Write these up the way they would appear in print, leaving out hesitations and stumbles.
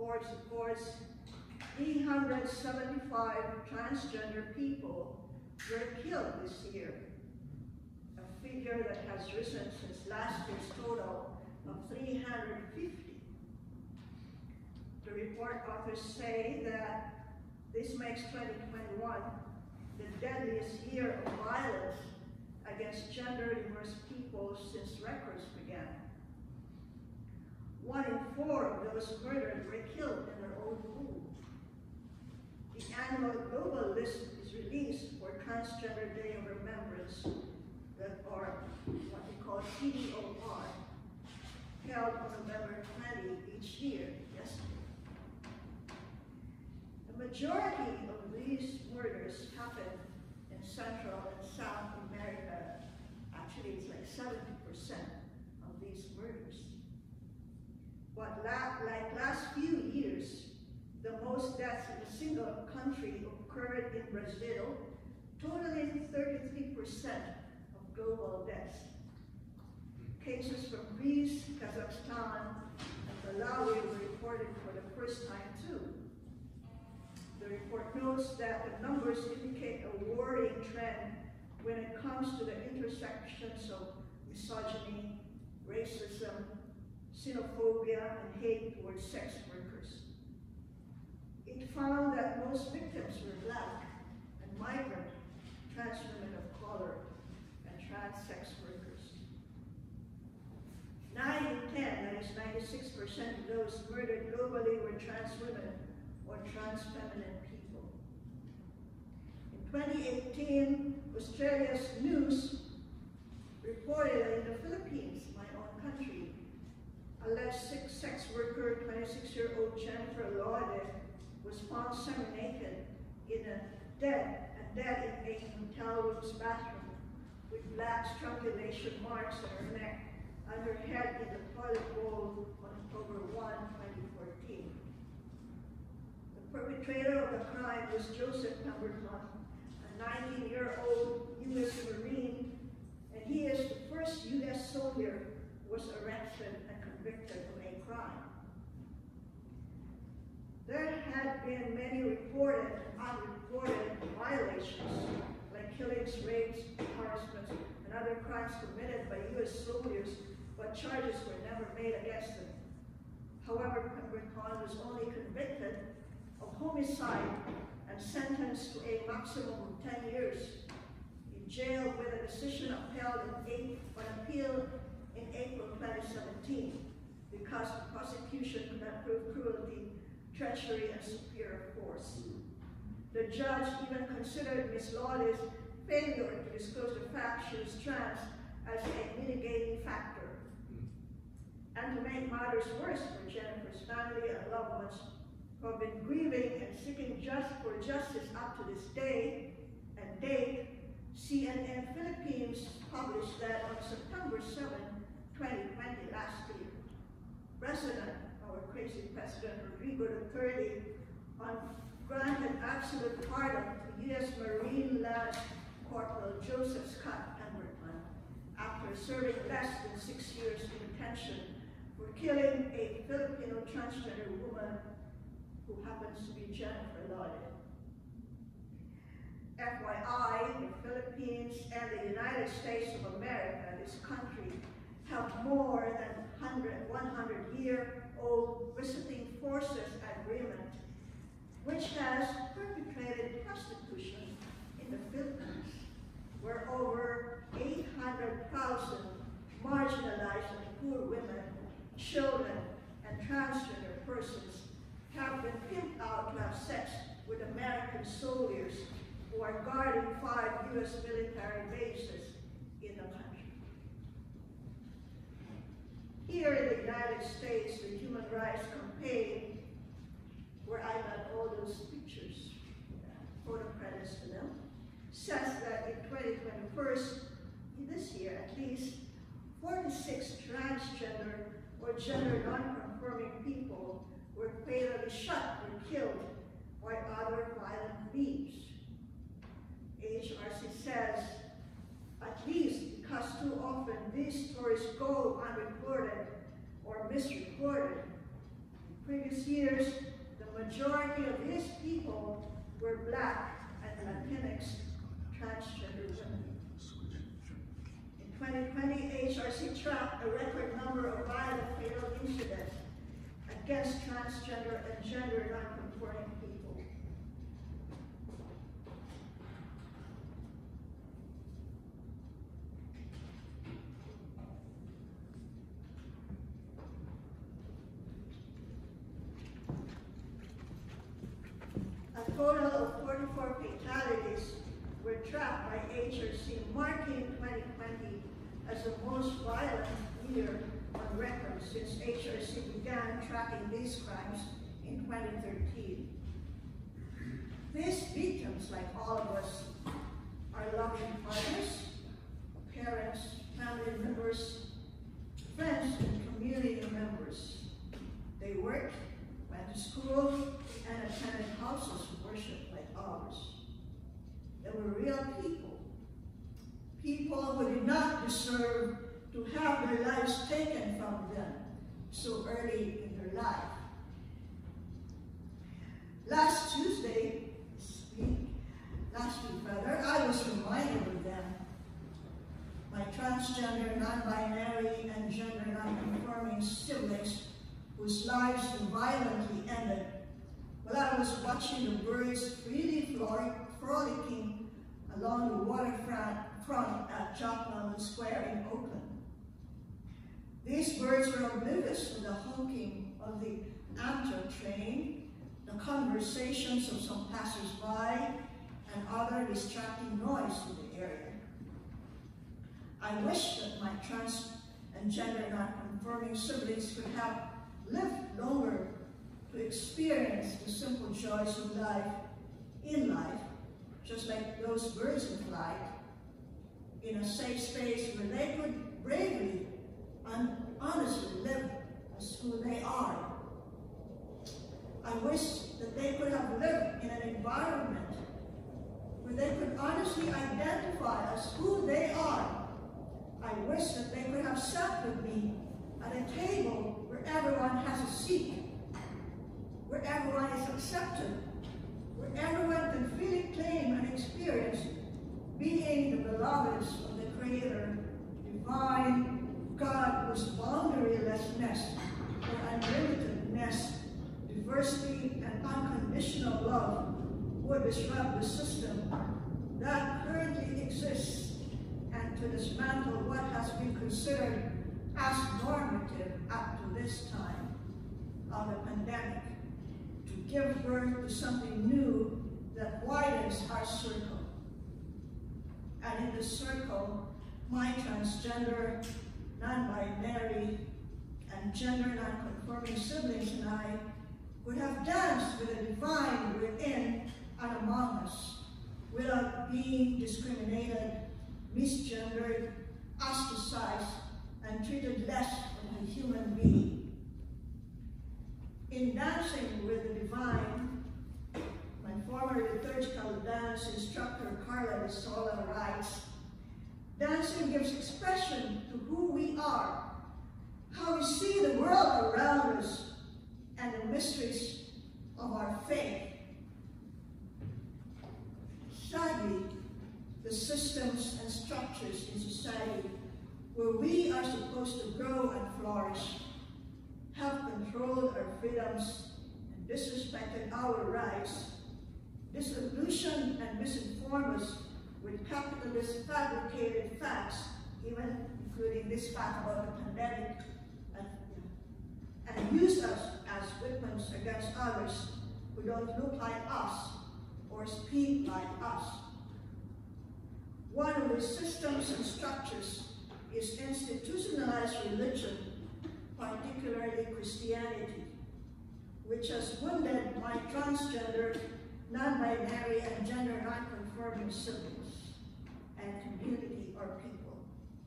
reports 375 transgender people were killed this year, a figure that has risen since last year's total of 350. The report authors say that this makes 2021 the deadliest year of violence against gender-diverse people since records began. 1 in 4 of those murdered were killed in their own home. The annual global list is released for Transgender Day of Remembrance, or what we call TDOR, held on November 20 each year, yesterday. The majority of these murders happen in Central and South America. Actually, it's like 70% of these murders. But like last few years, the most deaths in a single country occurred in Brazil, totaling 33% of global deaths. Cases from Greece, Kazakhstan, and Malawi were reported for the first time too. The report notes that the numbers indicate a worrying trend when it comes to the intersections of misogyny, racism, xenophobia, and hate towards sex workers. It found that most victims were Black and migrant, trans women of color, and trans sex workers. 9 in 10, that is 96% of those murdered globally, were trans women or trans feminine people. In 2018, Australia's news reported that in the Philippines, my own country, alleged sex worker, 26-year-old Jennifer Lorde, was found semi-naked in a dead in a hotel room's bathroom with black strangulation marks on her neck and her head in the toilet bowl on October 1, 2014. The perpetrator of the crime was Joseph Pemberton, a 19-year-old U.S. Marine, and he is the first U.S. soldier who was arrested and convicted of a crime. There had been many reported and unreported violations, like killings, rapes, harassments, and other crimes committed by U.S. soldiers, but charges were never made against them. However, Pemberton was only convicted of homicide and sentenced to a maximum of 10 years in jail, with a decision upheld on appeal in April 2017 because the prosecution could not prove cruelty, treachery, and superior force. The judge even considered Ms. Lawley's failure to disclose the fact she was trans as a mitigating factor. And to make matters worse for Jennifer's family and loved ones who have been grieving and seeking for justice up to this day and date, CNN Philippines published that on September 7, 2020, last year, our crazy President Rodrigo Duterte, granted absolute pardon to U.S. Marine Lance Corporal Joseph Scott Pemberton after serving less than 6 years in detention for killing a Filipino transgender woman who happens to be Jennifer Lorde. FYI, the Philippines and the United States of America, this country, have more than 100-year-old visiting forces agreement, which has perpetrated prostitution in the Philippines, where over 800,000 marginalized and poor women, children, and transgender persons have been pimped out to have sex with American soldiers who are guarding 5 U.S. military bases in the country. Here in the United States, the Human Rights Campaign, where I got all those pictures, photo credits to them, says that in 2021, this year at least, 46 transgender or gender non-conforming people were fatally shot or killed by other violent means. HRC says, at least because too often these stories go unreported or misreported. In previous these years, the majority of these people were Black and Latinx transgender women. In 2020, HRC tracked a record number of violent fatal incidents against transgender and gender non-conforming people. A total of 44 fatalities were tracked by HRC, marking 2020 as the most violent year on record since HRC began tracking these crimes in 2013. These victims, like all of us, are loving partners, parents, family members, friends, and community members. They worked, went to school, and attended houses of worship like ours. They were real people, people who did not deserve to have their lives taken from them so early in their life. Last week, I was reminded of them. My transgender, non-binary, and gender non-conforming siblings whose lives violently ended while I was watching the birds freely frolicking along the waterfront at Jock Mountain Square in Oakland. These birds were oblivious to the honking of the Amtrak train, the conversations of some passers-by, and other distracting noise in the area. I wish that my trans and gender non-conforming siblings could have lived longer to experience the simple joys of life in life, just like those birds in flight, in a safe space where they could bravely and honestly live as who they are. I wish that they could have lived in an environment where they could honestly identify as who they are. I wish that they could have sat with me at a table where everyone has a seat, where everyone is accepted, where everyone can freely claim and experience being the beloveds of the Creator, divine God, whose boundarylessness or unlimitedness, diversity, and unconditional love would disrupt the system that currently exists and to dismantle what has been considered as normative up to this time of the pandemic, to give birth to something new that widens our circle. And in this circle, my transgender, non-binary, and gender non-conforming siblings and I would have danced with the divine within and among us without being discriminated, misgendered, ostracized, and treated less than a human being. In dancing with the divine, my former liturgical dance instructor, Carla de Sola, writes, dancing gives expression to who we are, how we see the world around us, and the mysteries of our faith. Sadly, the systems and structures in society where we are supposed to grow and flourish have controlled our freedoms and disrespected our rights, disillusioned and misinformed us with capitalist fabricated facts, even including this fact about the pandemic, and used us as weapons against others who don't look like us or speak like us. One of the systems and structures is institutionalized religion, particularly Christianity, which has wounded my transgender, non-binary, and gender non-conforming siblings and community or people.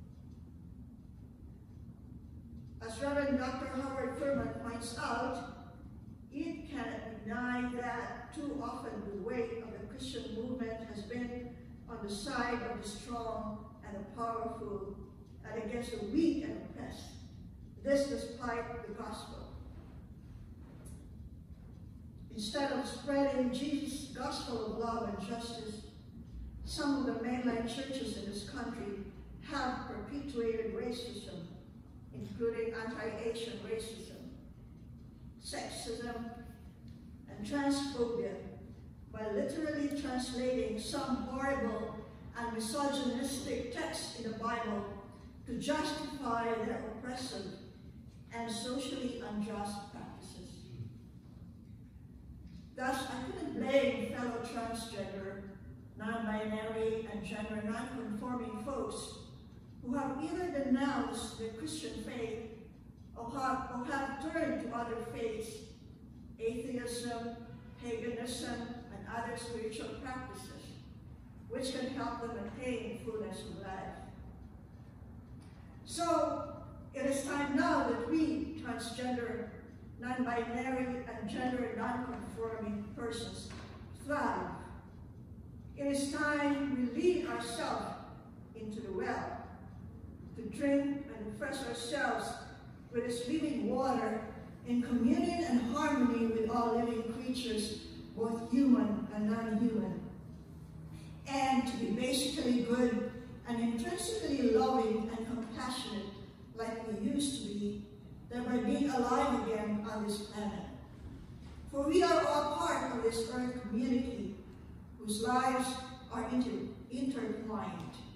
As Reverend Dr. Howard Furman points out, it cannot be denied that too often the weight of the Christian movement has been on the side of the strong and the powerful and against the weak and oppressed. This despite the gospel. Instead of spreading Jesus' gospel of love and justice, some of the mainline churches in this country have perpetuated racism, including anti-Asian racism, sexism, and transphobia, by literally translating some horrible and misogynistic texts in the Bible to justify their oppressive and socially unjust practices. Thus, I couldn't blame fellow transgender, non-binary, and gender non-conforming folks who have either denounced their Christian faith or have turned to other faiths, atheism, paganism, and other spiritual practices, which can help them attain fullness of life. So, it is time now that we, transgender, non-binary, and gender non-conforming persons, thrive. It is time we lead ourselves into the well, to drink and refresh ourselves with its living water in communion and harmony with all living creatures, both human and non-human, and to be basically good and intrinsically loving and compassionate like we used to be, thereby being alive again on this planet. For we are all part of this earth community whose lives are intertwined.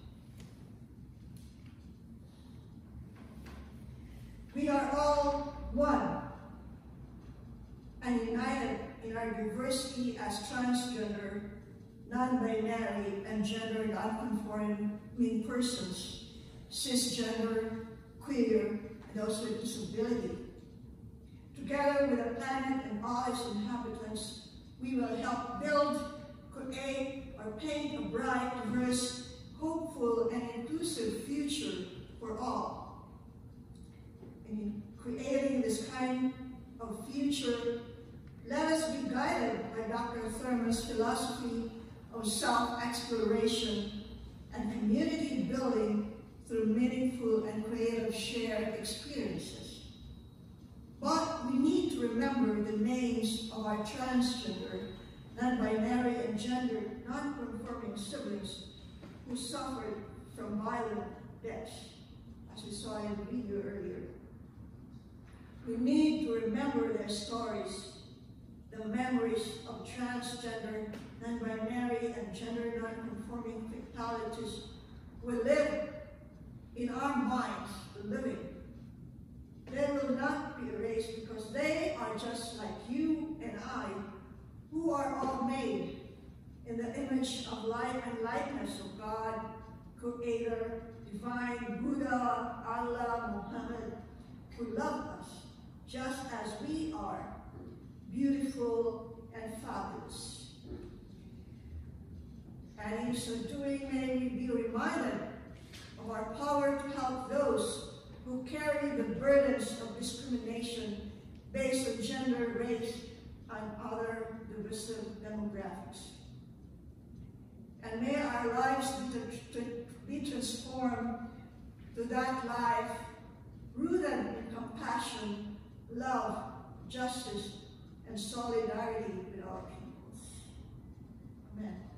We are all one and united in our diversity as transgender, non-binary, and gender non-conforming persons, cisgender, queer, and those with disability. Together with the planet and all its inhabitants, we will help build, create, or paint a bright, diverse, hopeful, and inclusive future for all. In creating this kind of future, let us be guided by Dr. Thurman's philosophy of self-exploration and community building through meaningful and creative shared experiences. But we need to remember the names of our transgender, non-binary, and gender non-conforming siblings who suffered from violent deaths, as we saw in the video earlier. We need to remember their stories, the memories of transgender, non-binary, and gender non-conforming fatalities will live in our minds, the living. They will not be erased because they are just like you and I, who are all made in the image of light and likeness of God, Creator, Divine, Buddha, Allah, Muhammad, who love us just as we are, beautiful and fabulous. And in so doing, may we be reminded of our power to help those who carry the burdens of discrimination based on gender, race, and other divisive demographics. And may our lives be transformed to that life rooted in compassion, love, justice, and solidarity with our peoples. Amen.